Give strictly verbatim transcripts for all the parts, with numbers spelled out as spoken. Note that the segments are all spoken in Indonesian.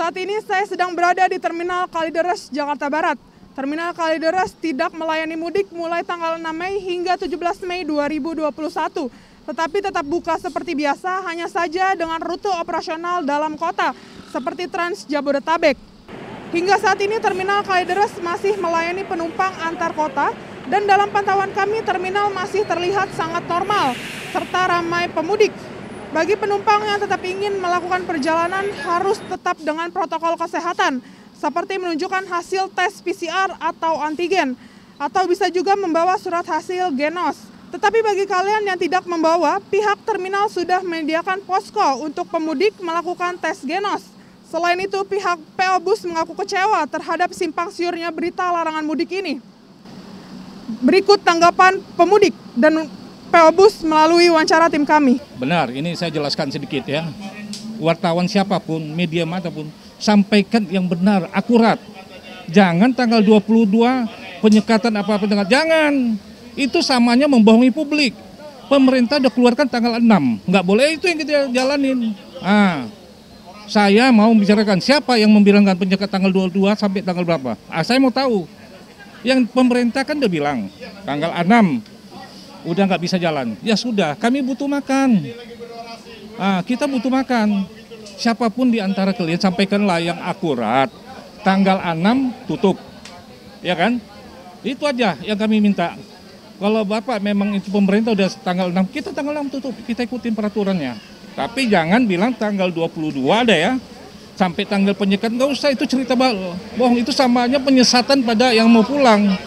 Saat ini saya sedang berada di Terminal Kalideres, Jakarta Barat. Terminal Kalideres tidak melayani mudik mulai tanggal enam Mei hingga tujuh belas Mei dua ribu dua puluh satu. Tetapi tetap buka seperti biasa, hanya saja dengan rute operasional dalam kota, seperti Trans Jabodetabek. Hingga saat ini Terminal Kalideres masih melayani penumpang antar kota, dan dalam pantauan kami terminal masih terlihat sangat normal, serta ramai pemudik. Bagi penumpang yang tetap ingin melakukan perjalanan harus tetap dengan protokol kesehatan, seperti menunjukkan hasil tes P C R atau antigen, atau bisa juga membawa surat hasil genos. Tetapi bagi kalian yang tidak membawa, pihak terminal sudah menyediakan posko untuk pemudik melakukan tes genos. Selain itu, pihak P O Bus mengaku kecewa terhadap simpang siurnya berita larangan mudik ini. Berikut tanggapan pemudik dan P O Bus melalui wawancara tim kami. Benar, ini saya jelaskan sedikit ya. Wartawan siapapun, media manapun, sampaikan yang benar, akurat. Jangan tanggal dua puluh dua penyekatan apa-apa dengan jangan. Itu samanya membohongi publik. Pemerintah udah keluarkan tanggal enam, nggak boleh itu yang kita jalanin. Ah, saya mau bicarakan siapa yang membilangkan penyekat tanggal dua puluh dua sampai tanggal berapa. Ah, saya mau tahu. Yang pemerintah kan udah bilang tanggal enam. Udah nggak bisa jalan, ya sudah, kami butuh makan. Ah, kita butuh makan. Siapapun di antara kalian sampaikanlah yang akurat. Tanggal enam tutup, ya kan? Itu aja yang kami minta. Kalau Bapak memang itu pemerintah udah tanggal enam, kita tanggal enam tutup, kita ikutin peraturannya. Tapi jangan bilang tanggal dua puluh dua ada ya, sampai tanggal penyekat, nggak usah, itu cerita bohong. Itu samanya penyesatan pada yang mau pulang.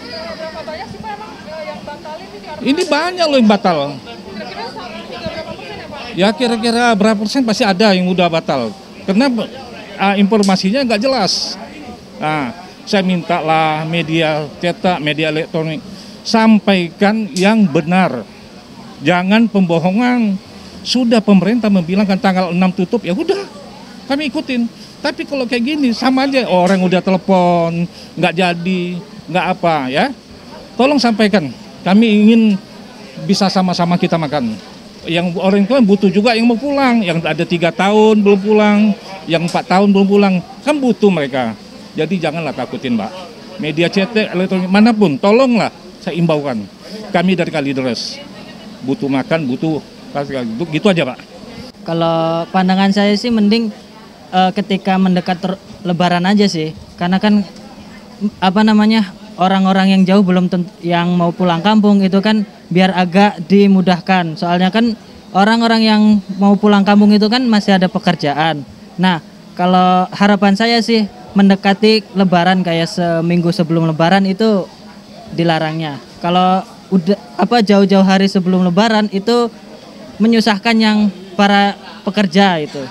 Ini banyak loh yang batal. Ya kira-kira berapa persen pasti ada yang udah batal. Karena uh, informasinya nggak jelas. Nah, saya minta lah media cetak, media elektronik, sampaikan yang benar. Jangan pembohongan. Sudah pemerintah membilangkan tanggal enam tutup, ya udah kami ikutin. Tapi kalau kayak gini sama aja, orang udah telepon, nggak jadi, nggak apa ya. Tolong sampaikan. Kami ingin bisa sama-sama kita makan. Yang orang tua butuh juga yang mau pulang. Yang ada tiga tahun belum pulang, yang empat tahun belum pulang, kan butuh mereka. Jadi janganlah takutin, Mbak. Media cetak, elektronik, manapun, tolonglah saya imbaukan. Kami dari Kalideres butuh makan, butuh gitu aja, Pak. Kalau pandangan saya sih mending uh, ketika mendekat Lebaran aja sih. Karena kan apa namanya? Orang-orang yang jauh belum tentu, yang mau pulang kampung itu kan biar agak dimudahkan. Soalnya kan orang-orang yang mau pulang kampung itu kan masih ada pekerjaan. Nah, kalau harapan saya sih mendekati Lebaran kayak seminggu sebelum Lebaran itu dilarangnya. Kalau udah apa jauh-jauh hari sebelum Lebaran itu menyusahkan yang para pekerja itu.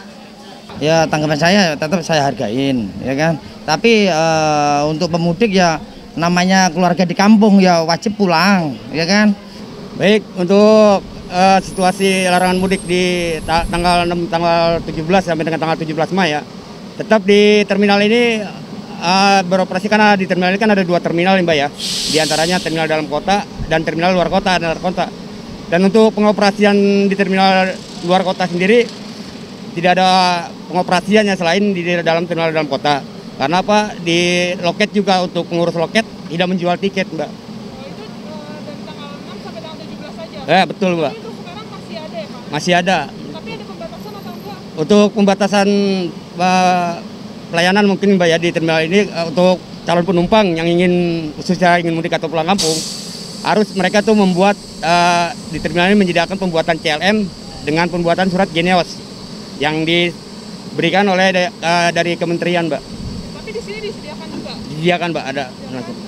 Ya tanggapan saya tetap saya hargain, ya kan. Tapi uh, untuk pemudik ya namanya keluarga di kampung ya wajib pulang, ya kan. Baik, untuk uh, situasi larangan mudik di ta tanggal enam, tanggal tujuh belas sampai dengan tanggal tujuh belas Mei ya. Tetap di terminal ini uh, beroperasi karena di terminal ini kan ada dua terminal Mbak ya. Di antaranya terminal dalam kota dan terminal luar kota dan luar kota. Dan untuk pengoperasian di terminal luar kota sendiri tidak ada pengoperasiannya selain di dalam terminal dalam kota. Karena apa? Di loket juga untuk pengurus loket tidak menjual tiket, Mbak. Oh, itu uh, dari tanggal enam sampai tanggal tujuh belas saja? Ya, betul, Mbak. Jadi itu sekarang masih ada ya, Pak? Masih ada. Tapi ada pembatasan atau enggak? Untuk pembatasan uh, pelayanan mungkin, Mbak ya, di terminal ini uh, untuk calon penumpang yang ingin khususnya ingin mudik atau pulang kampung, harus mereka tuh membuat uh, di terminal ini menyediakan pembuatan C L M dengan pembuatan surat geneos yang diberikan oleh uh, dari kementerian, Mbak. Tapi di sini disediakan juga? Disediakan, Mbak, ada. Dan, uh,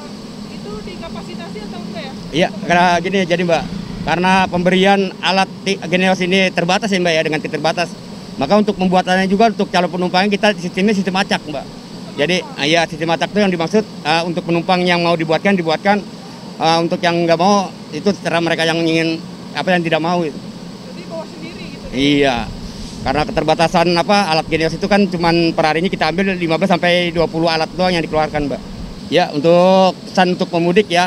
itu dikapasitasi atau enggak ya? Iya, karena gini jadi Mbak, karena pemberian alat geneos ini terbatas ya Mbak ya, dengan keterbatas. Maka untuk pembuatannya juga untuk calon penumpang kita sistemnya sistem acak, Mbak. Jadi, uh, ya sistem acak itu yang dimaksud uh, untuk penumpang yang mau dibuatkan, dibuatkan. Uh, untuk yang nggak mau, itu terserah mereka yang ingin, apa yang tidak mau. Itu. Jadi bawa sendiri gitu? Iya. Karena keterbatasan apa alat geneos itu kan cuman per harinya kita ambil lima belas sampai dua puluh alat doang yang dikeluarkan, Mbak. Ya, untuk pesan untuk pemudik ya,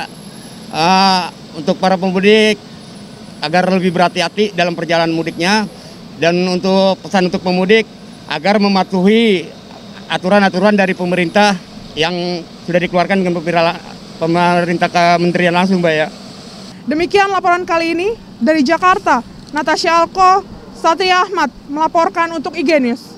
uh, untuk para pemudik agar lebih berhati-hati dalam perjalanan mudiknya, dan untuk pesan untuk pemudik agar mematuhi aturan-aturan dari pemerintah yang sudah dikeluarkan dengan pemerintah kementerian langsung, Mbak ya. Demikian laporan kali ini dari Jakarta. Natasha Alko, Satria Ahmad melaporkan untuk I G News.